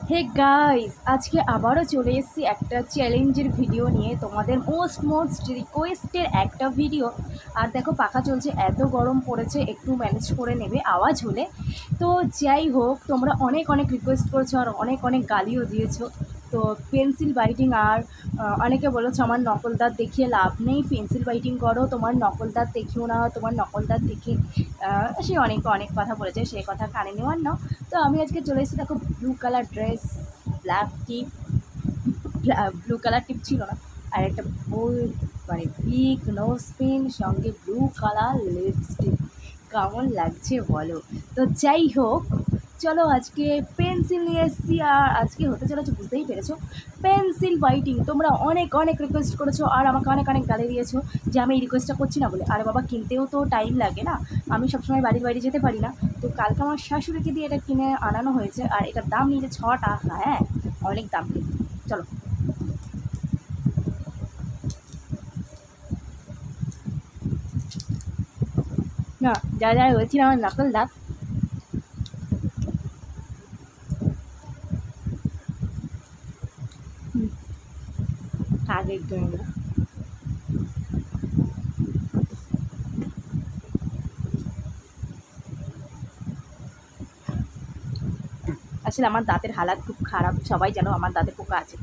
Hey guys, আজকে আবারও চলে এসেছি একটা চ্যালেঞ্জের ভিডিও নিয়ে, তোমাদের মোস্ট রিকোয়েস্টের একটা ভিডিও। আর দেখো পাখা চলছে, এত গরম পড়েছে, একটু ম্যানেজ করে নেবে আওয়াজ হলে। তো যাই হোক, তোমরা অনেক অনেক রিকোয়েস্ট করেছো আর অনেক অনেক গালিও দিয়েছো। তো পেন্সিল বাইটিং আর অনেকে বলেছো আমার নকল দাঁত দেখিয়ে লাভ নেই, পেন্সিল বাইটিং করো, তোমার নকল দাঁত দেখিও না, তোমার নকল দাঁত দেখে সে অনেক অনেক কথা বলেছে, সেই কথা কানে নেওয়ার নাও। তো আমি আজকে চলে এসেছি, দেখো ব্লু কালার ড্রেস, ব্ল্যাক টিপ, ব্লু কালার টিপ ছিল না, আর একটা ফুল মানে বিগ নোজ পিন, সঙ্গে ব্লু কালার লিপস্টিক। কেমন লাগছে বলো? তো যাই হোক, চলো আজকে পেন্সিল নিয়ে এসেছি, আর আজকে হতে চলেছে বুঝতেই পেরেছো পেন্সিল বাইটিং। তোমরা অনেক অনেক রিকোয়েস্ট করেছো আর আমাকে অনেক অনেক গালি দিয়েছো যে আমি এই রিকোয়েস্টটা করছি না বলে। আরে বাবা, কিনতেও তো টাইম লাগে না, আমি সবসময় বাড়ির বাইরে যেতে পারি না। তো কালকে আমার শাশুড়িকে দিয়ে এটা কিনে আনানো হয়েছে, আর এটার দাম নিয়েছে 6 টাকা। হ্যাঁ, অনেক দাম কিন্তু। চলো না, যা যা হয়েছিল আমার নকল দাঁত। আগের জন্য আসলে আমার দাঁতের হালাত খুব খারাপ, সবাই জানো আমার দাঁতে পোকা আছে।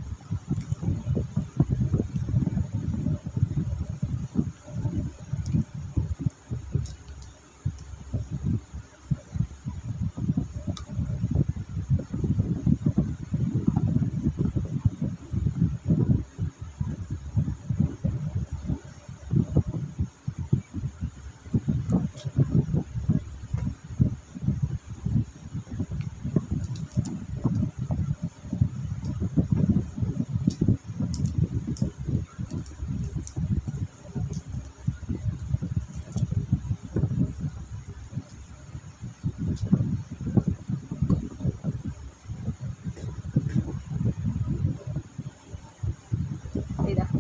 এই দেখো,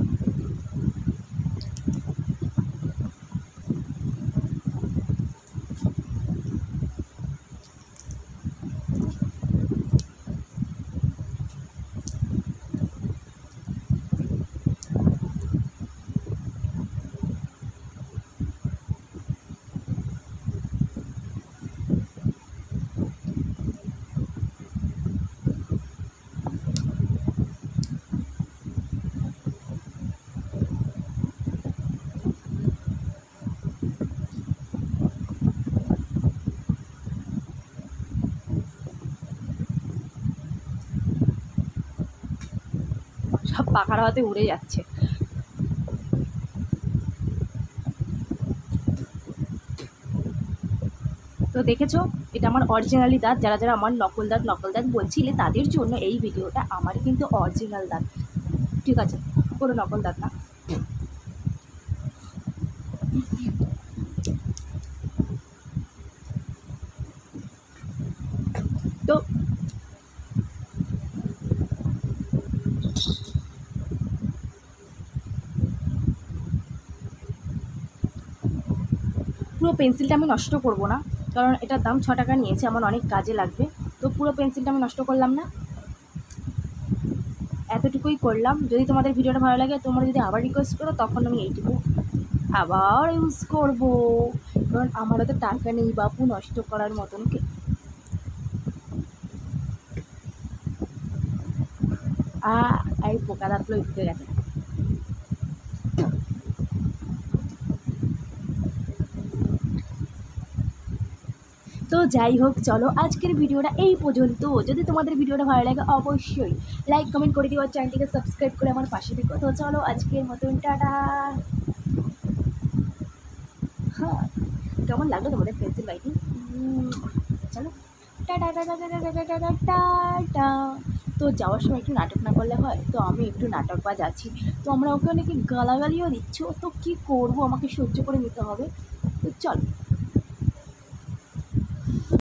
সব পাখার হাতে উড়ে যাচ্ছে। তো দেখেছো, এটা আমার অরিজিনালি দাঁত। যারা যারা আমার নকল দাঁত বলছিলে, তাদের জন্য এই ভিডিওটা। আমার কিন্তু অরিজিনাল দাঁত, ঠিক আছে, কোনো নকল দাঁত না। তো পুরো পেন্সিলটা আমি নষ্ট করব না, কারণ এটার দাম 6 টাকা নিয়েছে, আমার অনেক কাজে লাগবে। তো পুরো পেন্সিলটা আমি নষ্ট করলাম না, এতটুকুই করলাম। যদি তোমাদের ভিডিওটা ভালো লাগে, তোমরা যদি আবার রিকোয়েস্ট করো, তখন আমি এইটুকু আবার ইউজ করব, কারণ আমারও তো টাকা নেই বাপু নষ্ট করার মতন। এই পোকা দাঁতগুলো ঢুকে গেছে। তো যাই হোক, চলো আজকের ভিডিওটা এই পর্যন্ত। যদি তোমাদের ভিডিওটা ভালো লাগে, অবশ্যই লাইক কমেন্ট করে দিও, চ্যানেলটিকে সাবস্ক্রাইব করে আমার পাশে থেকো। তো চলো আজকের মতন টাটা। হ্যাঁ, কেমন লাগলো তোমাদের পেন্সিল বাইটিং? চলো tata tata tata tata tata tata. তো যাওয়ার সময় একটু নাটক না করলে হয়? তো আমি একটু নাটক বাজাচ্ছি, তো আমরা ওকে অনেকে গালাগালিও দিচ্ছ, তো কী করবো, আমাকে সহ্য করে নিতে হবে। তো চলো।